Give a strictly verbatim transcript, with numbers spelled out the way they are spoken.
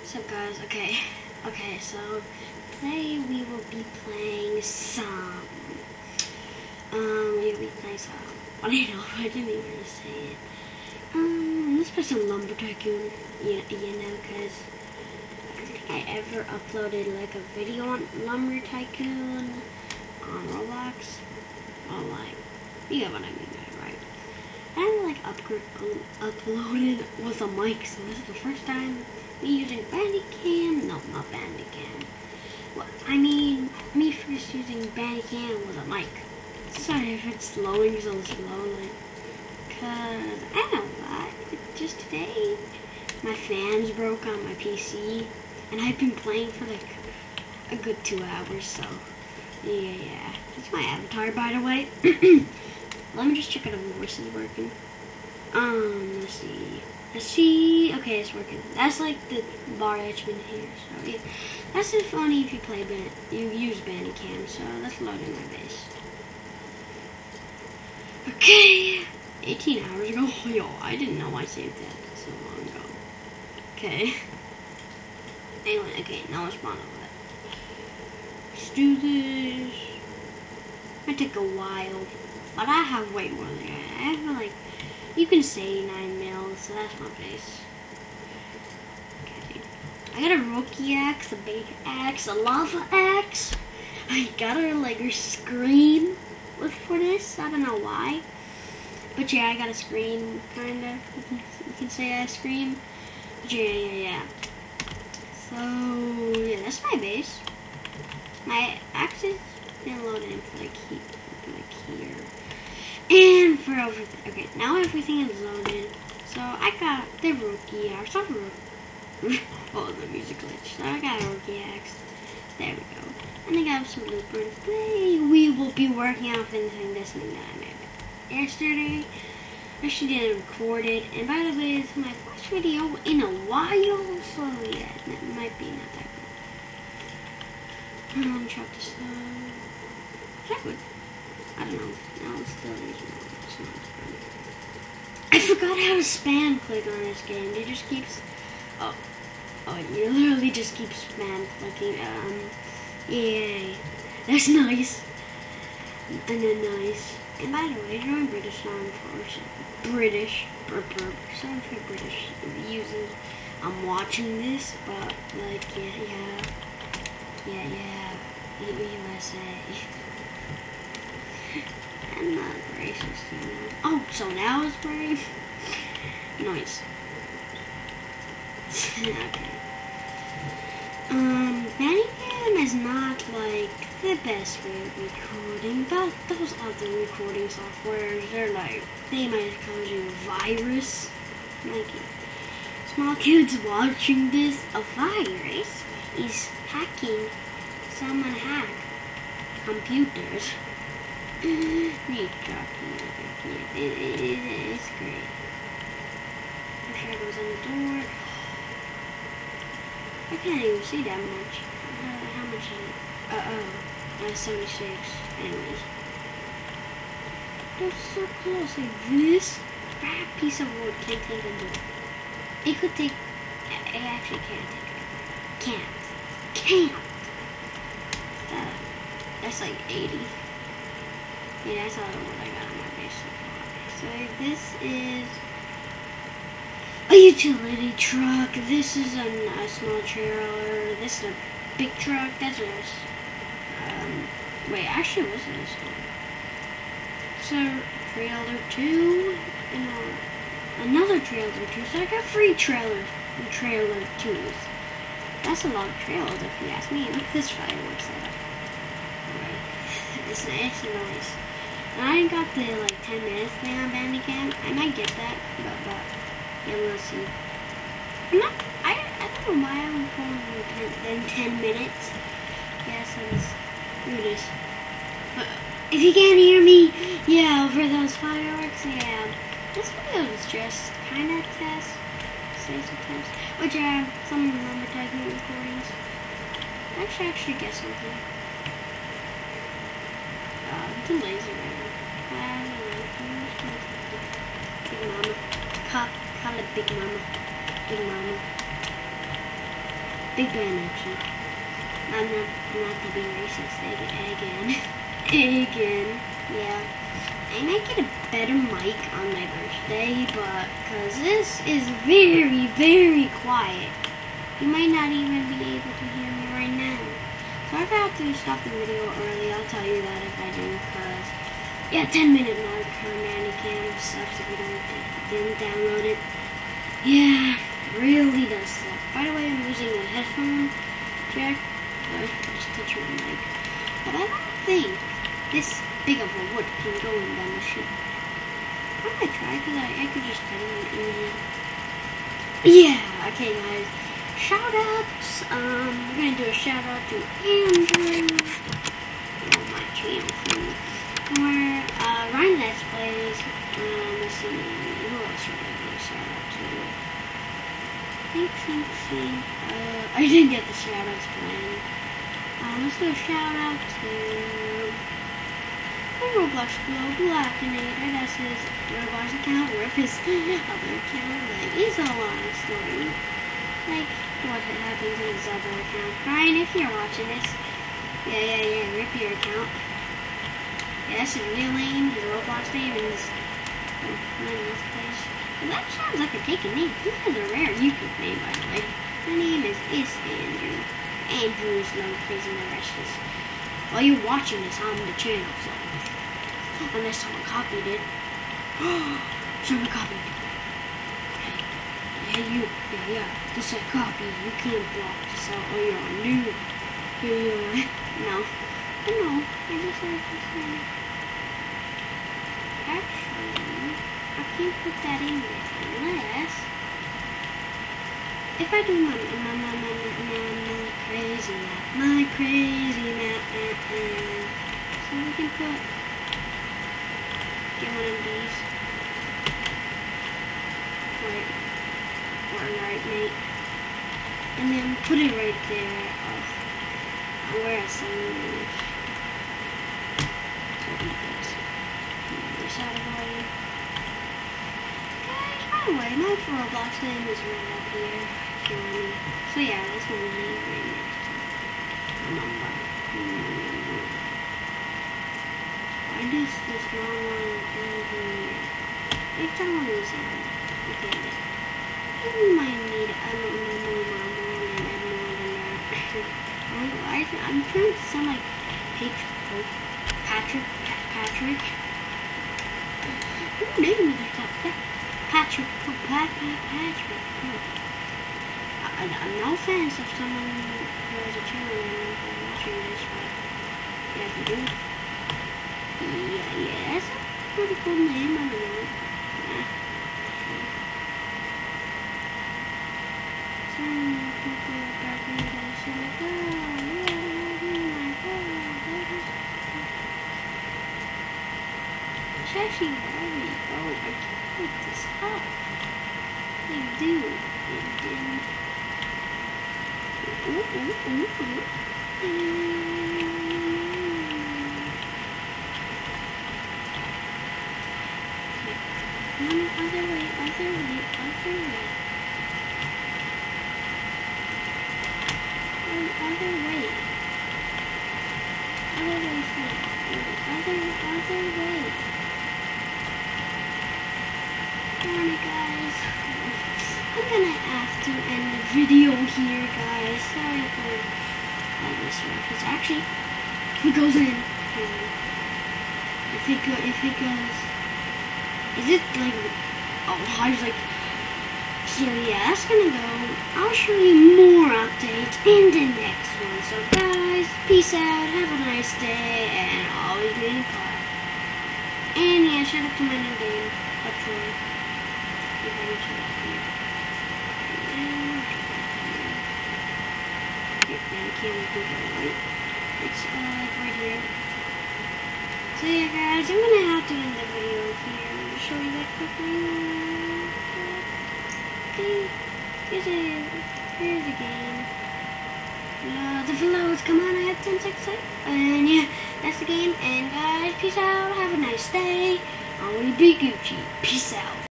What's up, guys? Okay, okay, so today we will be playing some, um, we will be playing some, I don't know, I didn't even really say it. Um, let's play some Lumber Tycoon, you, you know, because I don't think I ever uploaded, like, a video on Lumber Tycoon on Roblox, or, like, you get what I mean, right? I haven't, like, upgrade, um, uploaded with a mic, so this is the first time me using Bandicam. No, not Bandicam. Well, I mean, me first using Bandicam with a mic. Sorry if it's slowing so slowly. Cause, I don't know why, just today, my fans broke on my P C, and I've been playing for like a good two hours, so, yeah, yeah. That's my avatar, by the way. Let me just check out if the voice is working. Um, let's see. Let's see. Okay, it's working. That's like the bar etchment here, so yeah. That's just funny if you play band, you use Bandicam, so let's load in my base. Okay. eighteen hours ago? Yo, I didn't know I saved that so long ago. Okay. Anyway, okay, now let's spawn over that. Let's do this. Might take a while, but I have way more than that. I have like, you can say nine mils, so that's my base. Okay. I got a rookie axe, a big axe, a lava axe. I got a like a screen with for this. I don't know why. But yeah, I got a scream, kinda. You can, you can say I scream. But yeah, yeah, yeah. So, yeah, that's my base. My axes didn't load in for like, he, for like here. And for everything. Okay, now everything is loaded. So I got the rookie axe. I got oh, the music glitch. So I got a rookie axe. There we go. And I got some blueprints. Today we will be working on finishing this thing that I made yesterday. I actually didn't record it, and by the way, it's my first video in a while, so yeah, it might be not that good. I'm gonna chop this up. Is that good? I don't know. No, it's still it's not good. I forgot how to spam click on this game. It just keeps oh oh you literally just keep spam clicking. Um yay. That's nice. And then nice. And by the way, join British on for British, burp, burp, sorry for British users. I'm watching this, but like, yeah, yeah, yeah, yeah, U S A. I'm not racist, you know. Oh, so now it's brave? Nice. Okay. Um, Bandicam is not like the best way of recording, but those other recording softwares, they're like, they might cause you a virus. Like, small kids watching this, a virus is hacking, someone hack computers. Neat talking, it, it, it, it's great. I'm sure it goes on the door. I can't even see that much. Uh, how much is it? Uh-oh. That's seventy-six. Anyways. That's so close. Like this fat piece of wood can't take a door. It could take... It actually can't take it. Can't. Can't. Uh, that's like eighty. Yeah, that's all what I got on my base so far. So this is a utility truck. This is a, a small trailer. This is a big truck. That's a um. Wait, actually, what's this one? So trailer two and uh, another trailer two. So I got three trailers and trailer twos. That's a lot of trailers if you ask me. Look at this fireworks setup. Right. It's nice and nice. And I got the like ten minutes thing on Bandicam. I might get that, but but. Yeah, we'll see. I'm not, I, I don't know why I'm recording in ten minutes. Yeah, so this, do this. But if you can't hear me, yeah, over those fireworks, yeah. This video is just kind of test, say some test. Which are some Lumber Tycoon recordings. I should actually get something. Uh, it's a laser right now. I don't know. Big Mama. Cop. Call it Big Mama. Big Mama. Big Ben, actually. I'm not, I'm not to be racist again. Again. Yeah. I might get a better mic on my birthday, but because this is very, very quiet. You might not even be able to hear me right now. So if I have to stop the video early, I'll tell you that if I do, because, yeah, ten minute mark for Mandycam sucks if you don't, didn't download it. Yeah, really does suck. By the way, I'm using a headphone jack, but just touch my mic. But I don't think this big of a wood can go in the machine. I'm gonna try, because I, I could just cut it in. Yeah, okay guys. Shout outs. Um, we're gonna do a shout out to Andrew. Oh, my channel please. Or uh, Ryan Let's Plays. Um, let's see. Who else should I do a shout out to? Think, think, think. Uh, I didn't get the shout outs planned. Um, let's do a shout out to the Roblox Glow Blackinator. That's his Roblox account. Rip his other account. Like, it's a long story. Like, what happened to his other account. Ryan, if you're watching this, yeah, yeah, yeah, rip your account. Yeah, that's his real name, his Roblox name, and his, oh, Ryan Let's Plays. Well, that sounds like a taken name. He has a rare YouTube name, by the way. My name is Is Andrew. Andrew's no crazy the rest is. While you're watching this on the channel, so. Unless someone copied it. Someone copied it. Hey you, yeah, yeah, this is a copy, you can't block this out, or you're on new. Yeah, no, no, I just like this one. Actually, I can't put that in there unless, if I do my, my, my, my, my, my crazy map, my crazy map, uh, uh, so we can put, get one of these, right. Right, mate. And then put it right there. Oh, where I see it. This out of the way. Guys, by the way, my Roblox name is right up here. Um, so yeah, that's my name right next to the number. Why does this long one go here? If someone is in, okay, then. You might need a little more, more, more, more than more than that. I, I'm trying to sound like Patrick. Patrick. Patrick. Who named it like that? Patrick. Pat, Pat, Patrick. I, I'm no offense if someone who has a channel and I'm watching this, but yeah, if you do. Yeah, yeah, that's a pretty cool name. I don't know. Yeah. It's actually very, oh, I can't pick this up. They do. They didn't. Ooh, ooh, ooh, ooh. No, no, other way, other way, other way. Other way. Other way, other, other way. Alright guys, I'm gonna have to end the video here guys. Sorry for all this work. It's actually, if it goes in, if it, go, if it goes, is it like, oh I was like, so yeah, that's gonna go. I'll show you more updates in the next one. So guys, peace out, have a nice day, and always be quiet. And yeah, shout out to my new game, Patrol. If I didn't shout out to you. Yep, yeah, I can't do that right. It's uh, like right here. So yeah guys, I'm gonna have to end the video here. I'll show you that quickly. Okay, here's a, here's the game. Loads of loads, come on, I have ten seconds. And yeah, that's the game. And guys, peace out, have a nice day. Always be Gucci. Peace out.